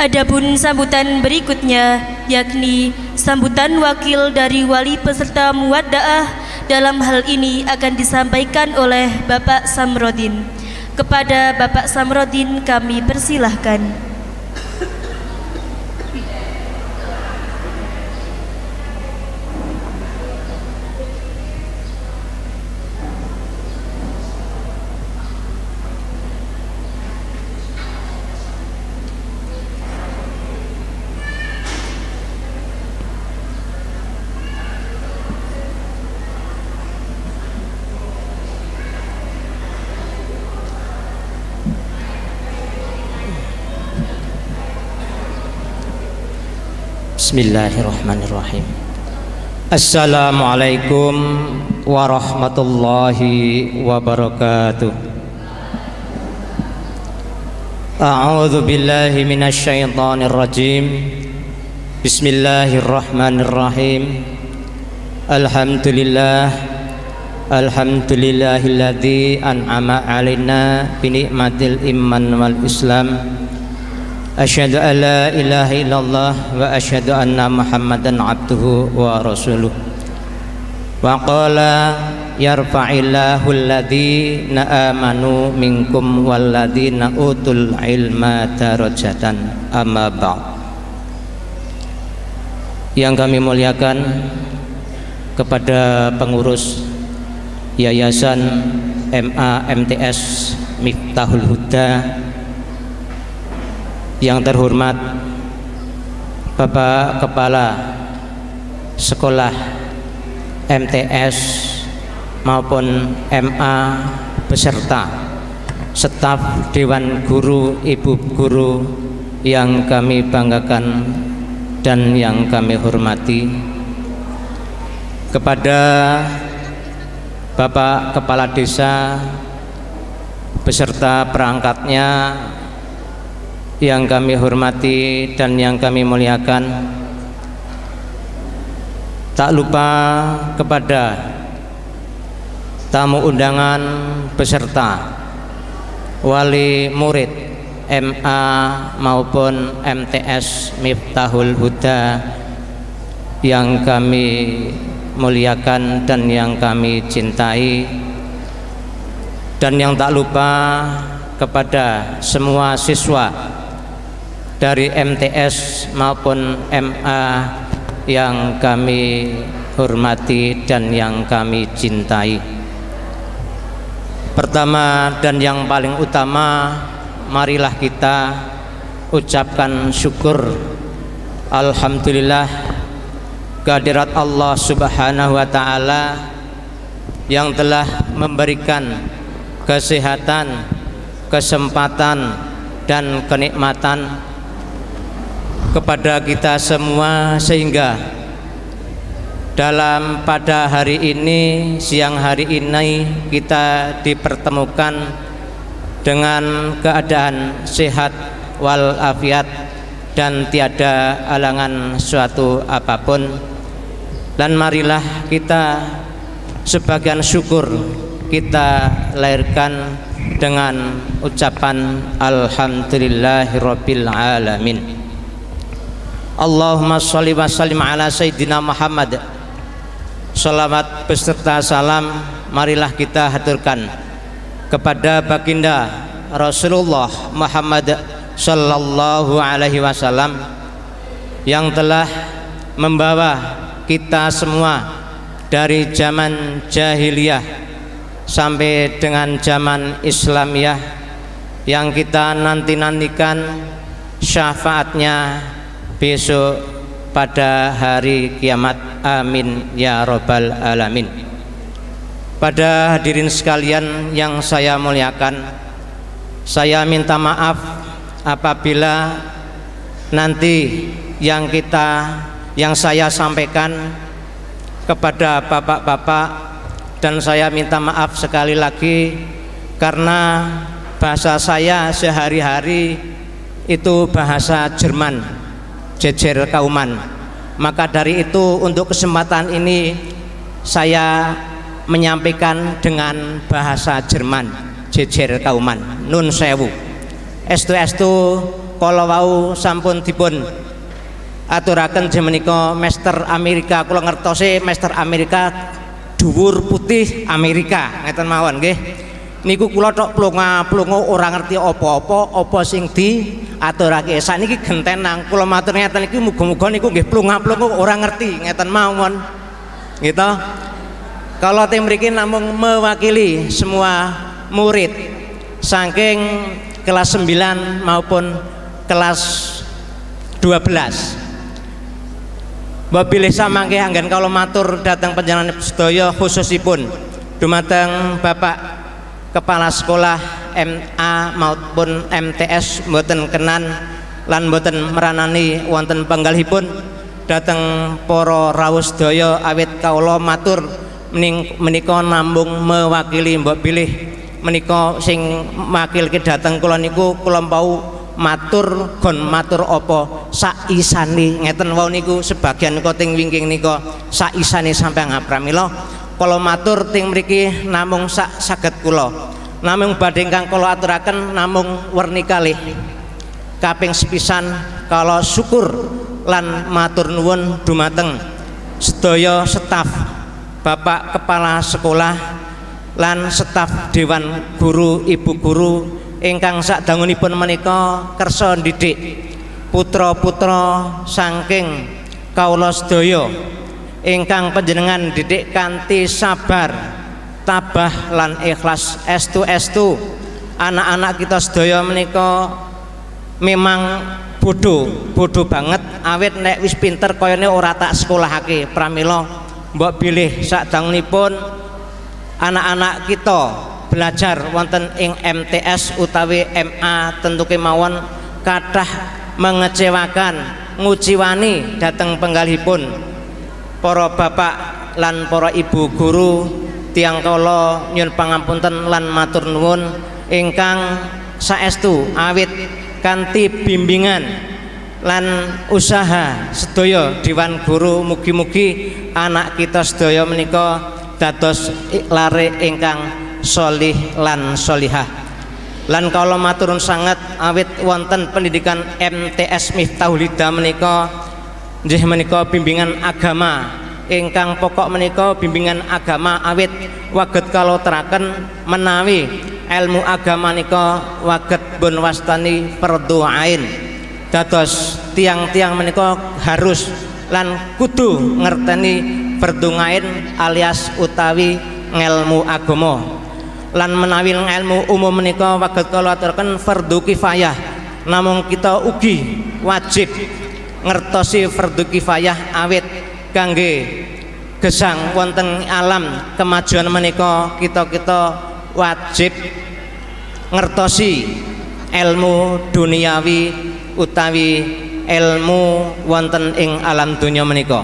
Adapun sambutan berikutnya yakni sambutan wakil dari wali peserta muwaddaah, dalam hal ini akan disampaikan oleh Bapak Samrodin. Kepada Bapak Samrodin kami persilahkan. Bismillahirrahmanirrahim. Assalamualaikum warahmatullahi wabarakatuh. A'udzu billahi minasy syaithanir rajim. Bismillahirrahmanirrahim. Alhamdulillahilladzi an'ama 'alaina bi ni'matil iman wal islam. Asyhadu an la ilaha illallah wa asyhadu anna Muhammadan abduhu wa rasuluh. Wa qala yarfa'illahu alladhina amanu minkum walladhina utul ilma darajatan, amma ba'd. Yang kami muliakan kepada pengurus Yayasan MA/MTS Miftahul Huda, yang terhormat Bapak Kepala Sekolah MTS maupun MA beserta staf Dewan Guru, Ibu Guru yang kami banggakan dan yang kami hormati, kepada Bapak Kepala Desa beserta perangkatnya yang kami hormati dan yang kami muliakan, tak lupa kepada tamu undangan beserta wali murid MA maupun MTS Miftahul Huda yang kami muliakan dan yang kami cintai, dan yang tak lupa kepada semua siswa dari MTS maupun MA yang kami hormati dan yang kami cintai. Pertama dan yang paling utama, marilah kita ucapkan syukur alhamdulillah kehadirat Allah Subhanahu wa taala yang telah memberikan kesehatan, kesempatan dan kenikmatan kepada kita semua, sehingga pada hari ini, siang hari ini, kita dipertemukan dengan keadaan sehat walafiat dan tiada halangan suatu apapun. Dan marilah kita sebagian syukur kita lahirkan dengan ucapan alhamdulillahirabbil alamin. Allahumma sholli wa sallim ala sayyidina Muhammad. Salawat beserta salam marilah kita haturkan kepada baginda Rasulullah Muhammad sallallahu alaihi wasallam yang telah membawa kita semua dari zaman jahiliyah sampai dengan zaman Islamiyah, yang kita nantikan syafaatnya besok pada hari kiamat. Amin ya robbal alamin. Pada hadirin sekalian yang saya muliakan, saya minta maaf apabila nanti yang saya sampaikan kepada bapak-bapak, dan saya minta maaf sekali lagi karena bahasa saya sehari-hari itu bahasa Jerman, jejer kauman. Maka dari itu untuk kesempatan ini saya menyampaikan dengan bahasa Jerman, jejer kauman. Nun sewu. Estu kala wau sampun dipun aturaken menika Master Amerika. Kula ngertosi Master Amerika dhuwur putih Amerika ngeten mawon nggih. Niku kula tok plonga-plonga ora ngerti apa-apa apa sing diaturake. Saniki gentenan kula matur ngeten iki muga-muga niku nggih plonga-plonga ora ngerti ngeten mawon. Gitu. Kalau tim mriki namung mewakili semua murid saking kelas 9 maupun kelas 12. Mbok bilih samangke anggen kula matur dhateng panjenengan sedaya khususipun dumateng Bapak Kepala Sekolah MA maupun MTS mboten kenan lan mboten meranani wonten penggalihipun dhateng para rawuh sedaya awit kawula matur menika namung mewakili mbok bilih menika sing makilke dhateng kula niku kula pau matur gon matur apa saisane ngeten wau niku sebagian kok ting wingking nika saisane sampeyan pramila kula matur ting mriki namung saged kula namung badhe ingkang kula aturaken namung werni kalih kaping sepisan kala syukur lan matur nuwun dumateng sedaya staf Bapak Kepala Sekolah lan staf Dewan Guru Ibu Guru ingkang sadangunipun menika kersa ndidik putra-putra saking kawula sedaya ingkang panjenengan didik kanthi sabar, tabah lan ikhlas estu anak-anak kita sedaya menika memang bodoh banget awit nek wis pinter kayane ora tak sekolahake pramila mbok bilih sadangunipun anak-anak kita belajar wonten ing MTS utawi MA tentu kemawon kathah mengecewakan nguciwani dhateng penggalihipun para bapak lan para ibu guru tiyang kala nyuwun pangapunten lan matur nuwun ingkang saestu awit kanthi bimbingan lan usaha sedaya Dewan Guru mugi-mugi anak kita sedaya menika dados lare ingkang solih lan solihah lan kala maturun sanget awit wonten pendidikan MTS Miftahul Hidayah menika nggih menika bimbingan agama ingkang pokok menika bimbingan agama awit waget kala teraken menawi ilmu agama nika waget pun wastani fardhu ain dados tiang-tiang menika harus lan kudu ngerteni fardhu ain alias utawi ngelmu agama lan menawi ilmu umum menika waget kala aturaken fardhu kifayah namung kita ugi wajib ngertosi fardhu kifayah awit kangge gesang wonten alam kemajuan menika kita wajib ngertosi ilmu duniawi utawi ilmu wonten ing alam dunya menika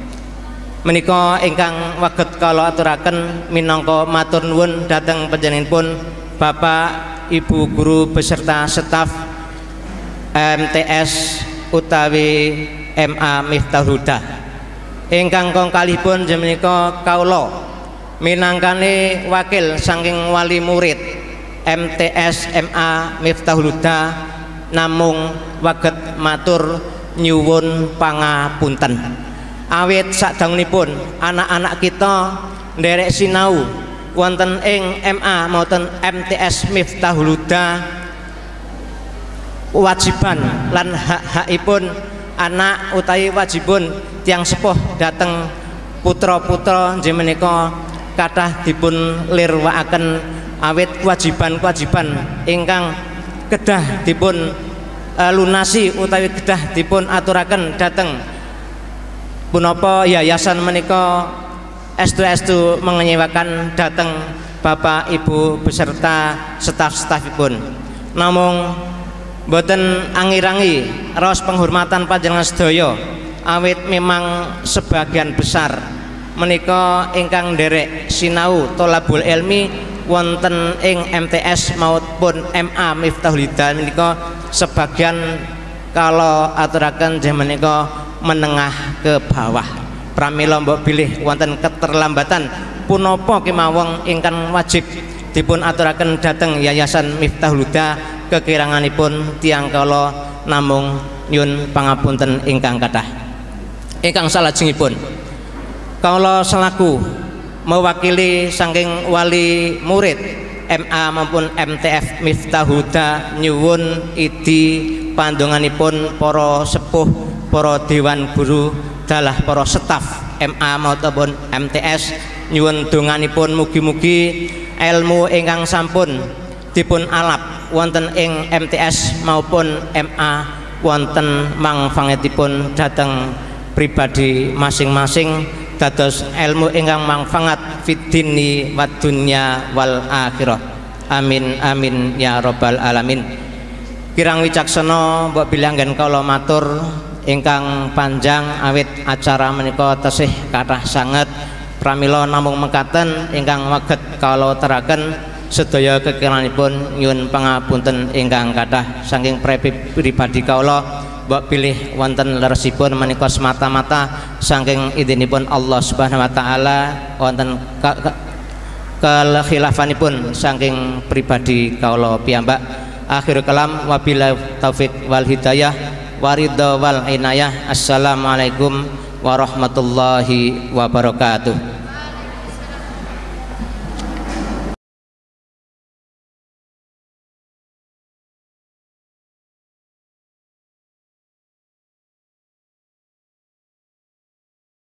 ingkang waget kala aturaken minangka matur nuwun dhateng panjenenganipun Bapak Ibu Guru beserta staf MTS utawi MA Miftahul Hidayah ingkang kong kalihipun menika kawula minangkane wakil saking wali murid MTS MA Miftahul Hidayah namung waget matur nyuwun pangapunten awit sadangunipun anak-anak kita nderek sinau wonten ing MA maupun MTS Miftahul Hidayah wajiban lan hak-hakipun anak utawi wajibun tiang sepuh dateng putra-putra nggih menika kathah dipun lirwakaken awit kewajiban-kewajiban ingkang kedah dipun lunasi utawi kedah dipun aturaken dhateng punapa yayasan menika estu mengenyewakan dhateng Bapak Ibu beserta staf-stafipun namung boten angirangi raos penghormatan panjenengan sedaya awit memang sebagian besar menika ingkang nderek sinau tholabul ilmi wonten ing MTS maupun MA Miftahul Hidayah menika sebagian kalau aturaken nggih menika menengah ke bawah pramila mbok bilih wonten keterlambatan punapa kemawon ingkang wajib dipun aturaken dhateng Yayasan Miftahul Hidayah kekiranganipun tiang kala namung nyun pangapunten ingkang kathah. Ingkang salajengipun kawula selaku mewakili saking wali murid MA maupun MTF Miftahuda nyuwun idi pandonganipun para sepuh, para dewan guru, dalah para staf MA maupun MTS nyuwun donganipun mugi-mugi ilmu ingkang sampun dipun alap wonten ing MTS maupun MA wonten mangfangatipun dhateng pribadi masing-masing dados ilmu ingkang mangfangat fid dini wad dunya wal akhirah. Amin amin ya rabbal alamin. Kirang wicaksana mbok bilangken kawula matur ingkang panjang awit acara menika tasih kathah sanget pramila namung mekaten ingkang waget kawula teraken sedaya kekiranipun nyuwun pangapunten ingkang kathah saking pribadi kawula mbok pilih wonten leresipun menika semata-mata saking idinipun Allah Subhanahu wa taala wonten kekhilafanipun saking pribadi kawula piyambak. Akhir kalam wabillahi taufik wal hidayah waridho wal inayah. Assalamualaikum warahmatullahi wabarakatuh.